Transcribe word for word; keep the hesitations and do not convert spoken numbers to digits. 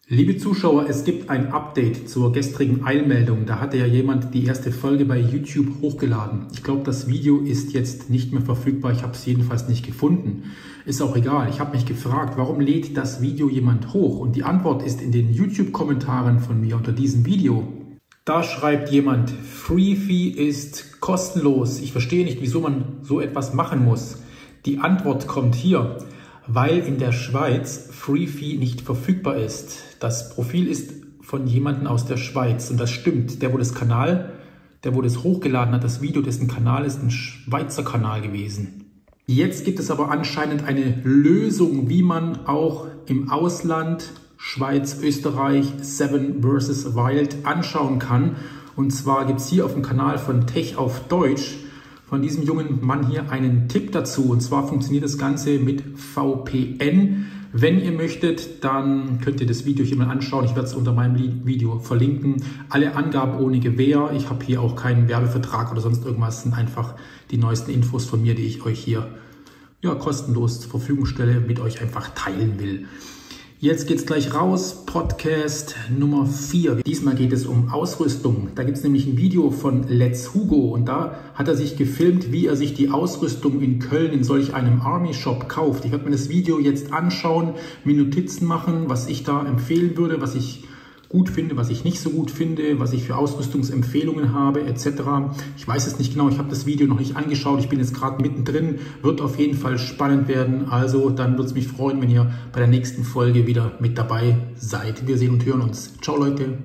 Liebe Zuschauer, es gibt ein Update zur gestrigen Eilmeldung. Da hatte ja jemand die erste Folge bei YouTube hochgeladen. Ich glaube, das Video ist jetzt nicht mehr verfügbar. Ich habe es jedenfalls nicht gefunden. Ist auch egal. Ich habe mich gefragt, warum lädt das Video jemand hoch? Und die Antwort ist in den YouTube-Kommentaren von mir unter diesem Video. Da schreibt jemand, Freefee ist kostenlos. Ich verstehe nicht, wieso man so etwas machen muss. Die Antwort kommt hier. Weil in der Schweiz Freefee nicht verfügbar ist. Das Profil ist von jemandem aus der Schweiz und das stimmt. Der, wo das Kanal, der, wo das hochgeladen hat, das Video, dessen Kanal ist ein Schweizer Kanal gewesen. Jetzt gibt es aber anscheinend eine Lösung, wie man auch im Ausland, Schweiz, Österreich, Seven versus. Wild anschauen kann. Und zwar gibt es hier auf dem Kanal von Tech auf Deutsch von diesem jungen Mann hier einen Tipp dazu. Und zwar funktioniert das Ganze mit V P N. Wenn ihr möchtet, dann könnt ihr das Video hier mal anschauen. Ich werde es unter meinem Video verlinken. Alle Angaben ohne Gewähr. Ich habe hier auch keinen Werbevertrag oder sonst irgendwas. Das sind einfach die neuesten Infos von mir, die ich euch hier ja, kostenlos zur Verfügung stelle, mit euch einfach teilen will. Jetzt geht's gleich raus, Podcast Nummer vier. Diesmal geht es um Ausrüstung. Da gibt es nämlich ein Video von Let's Hugo und da hat er sich gefilmt, wie er sich die Ausrüstung in Köln in solch einem Army Shop kauft. Ich werde mir das Video jetzt anschauen, mir Notizen machen, was ich da empfehlen würde, was ich gut finde, was ich nicht so gut finde, was ich für Ausrüstungsempfehlungen habe, et cetera. Ich weiß es nicht genau, ich habe das Video noch nicht angeschaut, ich bin jetzt gerade mittendrin, wird auf jeden Fall spannend werden. Also dann würde es mich freuen, wenn ihr bei der nächsten Folge wieder mit dabei seid. Wir sehen und hören uns. Ciao Leute!